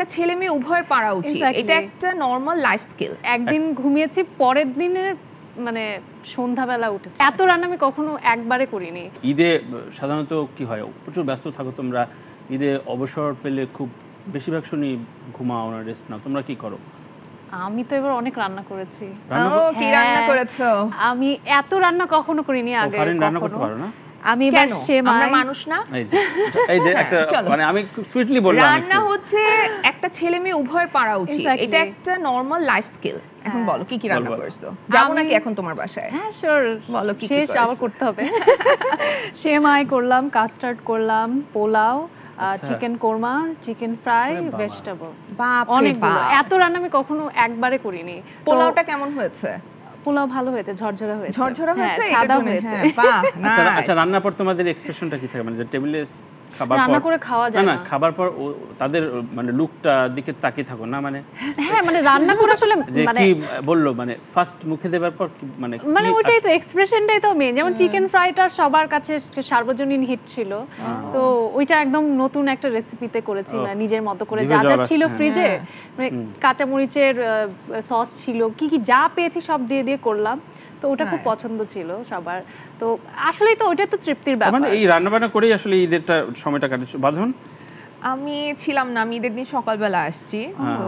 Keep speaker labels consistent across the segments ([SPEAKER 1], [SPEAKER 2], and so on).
[SPEAKER 1] একটা ছেলে মেয়ে উভয়ের পারা উচিত, এটা একটা নরমাল লাইফ স্কিল।
[SPEAKER 2] একদিন ঘুমিয়েছি, পরের দিনের মানে সন্ধ্যাবেলা উঠেছি। এত রান্না আমি কখনো একবারে করিনি।
[SPEAKER 3] ঈদে সাধারণত কি হয়, প্রচুর ব্যস্ত থাকো তোমরা, ঈদে অবসর পেলে খুব বেশিরভাগ শুনি ঘুমাও না, রেস্ট নাও, তোমরা কি করো?
[SPEAKER 2] আমি তো এবার অনেক রান্না করেছি।
[SPEAKER 1] কি রান্না করেছো?
[SPEAKER 2] আমি এত রান্না কখনো করিনি আগে।
[SPEAKER 3] ফারিন রান্না করতে পারো না?
[SPEAKER 2] আমি এবার
[SPEAKER 1] আমরা মানুষ না,
[SPEAKER 3] এই যে একটা মানে আমি খুব সুইটলি বললাম,
[SPEAKER 1] রান্না হচ্ছে একটা ছেলে মেয়ে উভয়ের পারা উচিত, এটা একটা নরমাল লাইফ স্কিল। এখন বলো কি কি রান্না করেছো? যাবো নাকি এখন তোমার বাসায়?
[SPEAKER 2] হ্যাঁ শিওর,
[SPEAKER 1] বলো কি কি
[SPEAKER 2] শেষ আবার করতে হবে। সেমাই করলাম, কাস্টার্ড করলাম, pulao, chicken korma, chicken fry, vegetable, অনেকগুলো। এত রান্না আমি কখনো একবারে করিনি।
[SPEAKER 1] পোলাওটা কেমন হয়েছে?
[SPEAKER 2] পোলাও ভালো হয়েছে, ঝরঝরা হয়েছে।
[SPEAKER 1] ঝরঝরা হয়েছে,
[SPEAKER 2] সাদা হয়েছে।
[SPEAKER 1] বাহ,
[SPEAKER 3] আচ্ছা রান্নার পর তোমাদের এক্সপ্রেশনটা কি থাকে, মানে যে টেবিলে খাবার
[SPEAKER 2] রান্না করে খাওয়া যায় না,
[SPEAKER 3] খাবার পর তাদের মানে লুকটা দিকে তাকিয়ে থাকো না? মানে
[SPEAKER 2] হ্যাঁ, মানে রান্না করে আসলে
[SPEAKER 3] মানে কি বললো, মানে ফার্স্ট মুখে দেবার পর মানে
[SPEAKER 2] ওইটাই তো এক্সপ্রেশনটাই তো মেইন। যেমন চিকেন ফ্রাইটা সবার কাছে সার্বজনীন হিট ছিল, তো ওইটা একদম নতুন একটা রেসিপিতে করেছি, মানে নিজের মতো করে যা যা ছিল ফ্রিজে, মানে কাঁচা মরিচের সস ছিল, কি কি যা পেয়েছি সব দিয়ে দিয়ে করলাম। তো ওটা খুব পছন্দ ছিল সবার। তো আসলেই তো ওইটা তো তৃপ্তির ব্যাপার।
[SPEAKER 3] মানে এই রান্না বান্না করেই আসলে ঈদেরটা সময়টা কাটেছো। বাঁধন?
[SPEAKER 1] আমি ছিলাম না, আমি ঈদের দিন সকালবেলা আসছি, তো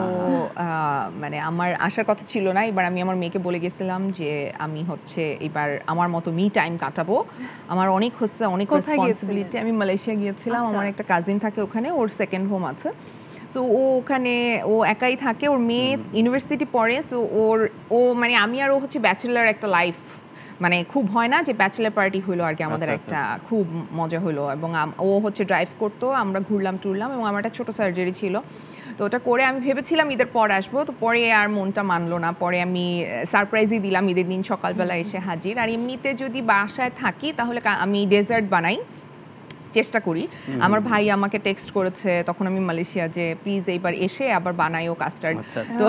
[SPEAKER 1] মানে আমার আসার কথা ছিল না। এবার আমি আমার মেয়েকে বলে গেছিলাম যে আমি হচ্ছে এবার আমার মতো মি টাইম কাটাবো, আমার অনেক রেসপন্সিবিলিটি। আমি মালয়েশিয়া গিয়েছিলাম, আমার একটা কাজিন থাকে ওখানে, ওর সেকেন্ড হোম আছে। সো ও ওখানে ও একাই থাকে, ওর মেয়ে ইউনিভার্সিটি পড়ে। সো ও মানে আমি আর ও হচ্ছে ব্যাচেলার একটা লাইফ, মানে খুব হয় না যে ব্যাচেলার পার্টি হইলো আর কি, আমাদের একটা খুব মজা হলো। এবং ও হচ্ছে ড্রাইভ করতো, আমরা ঘুরলাম টুরলাম, এবং আমার একটা ছোটো সার্জারি ছিল। তো ওটা করে আমি ভেবেছিলাম ঈদের পর আসবো, তো পরে আর মনটা মানলো না। পরে আমি সারপ্রাইজই দিলাম, ঈদের দিন সকালবেলা এসে হাজির। আর এমনিতে যদি বাসায় থাকি তাহলে আমি ডেজার্ট বানাই, চেষ্টা করি। আমার ভাই আমাকে টেক্সট করেছে তখন আমি মালয়েশিয়া, যে প্লিজ এইবার এসে আবার বানাইও কাস্টার্ড। তো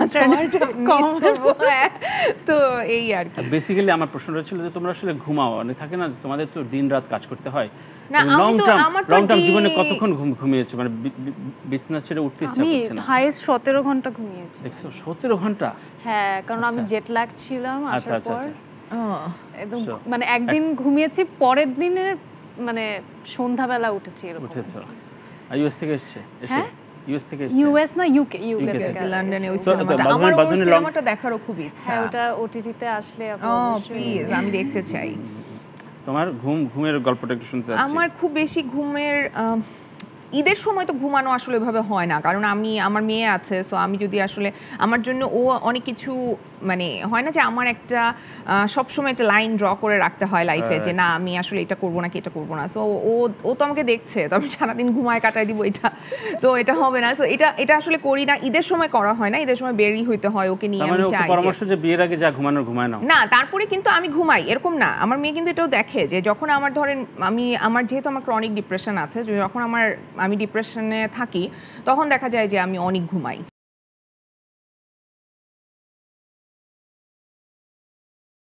[SPEAKER 1] তো এই আর কি।
[SPEAKER 3] বেসিক্যালি আমার প্রশ্নটা ছিল যে তোমরা আসলে ঘুমাও, মানে থাকে না তোমাদের তো দিন রাত কাজ করতে হয়,
[SPEAKER 1] না
[SPEAKER 3] লং টার্ম জীবনে কতক্ষণ ঘুমিয়েছো? মানে বিছানা ছেড়ে উঠতে ইচ্ছা করছে না?
[SPEAKER 2] আমি হাইয়েস্ট 17 ঘন্টা ঘুমিয়েছি।
[SPEAKER 3] দেখছো 17 ঘন্টা?
[SPEAKER 2] হ্যাঁ, কারণ আমি জেট ল্যাগ ছিলাম আসার পর। একদম মানে একদিন ঘুমিয়েছি, পরের দিনের মানে সন্ধ্যাবেলা উঠেছি এরকম।
[SPEAKER 3] উঠেছো? ইউএস থেকে এসেছে?
[SPEAKER 2] হ্যাঁ,
[SPEAKER 3] ইউএস থেকে
[SPEAKER 2] ইউএস না ইউকে
[SPEAKER 1] লন্ডনে। ওই সিনেমাটা আমার, ওই সিনেমাটা দেখারও খুব ইচ্ছা।
[SPEAKER 2] হ্যাঁ, ওটা ওটিটিতে আসলে
[SPEAKER 1] প্লিজ আমি দেখতে চাই।
[SPEAKER 3] তোমার ঘুমের গল্পটা একটু শুনতে চাচ্ছি।
[SPEAKER 1] আমার খুব বেশি ঘুমের ঈদের সময় তো ঘুমানো আসলে এভাবে হয় না, কারণ আমার মেয়ে আছে। সো আমি যদি আসলে আমার জন্য ও অনেক কিছু মানে হয় না যে আমার একটা সবসময় একটা লাইন ড্র করে রাখতে হয় লাইফে, যে না আমি আসলে এটা করবো না, কি এটা করবো না। সো ও তো আমাকে দেখছে, তো আমি সারাদিন ঘুমায় কাটাই দিব, তো এটা হবে না। সো এটা আসলে করি না, ঈদের সময় করা হয় না। ঈদের সময় বেরি হইতে হয় ওকে নিয়ে। আমি চাই
[SPEAKER 3] পরামর্শ যে বিয়ের আগে যা ঘুমায় না,
[SPEAKER 1] তারপরে কিন্তু আমি ঘুমাই এরকম না। আমার মেয়ে কিন্তু এটাও দেখে যে যখন আমার ধরেন আমার যেহেতু আমার ক্রনিক ডিপ্রেশন আছে, যখন আমি ডিপ্রেশনে থাকি তখন দেখা যায় যে আমি অনেক ঘুমাই।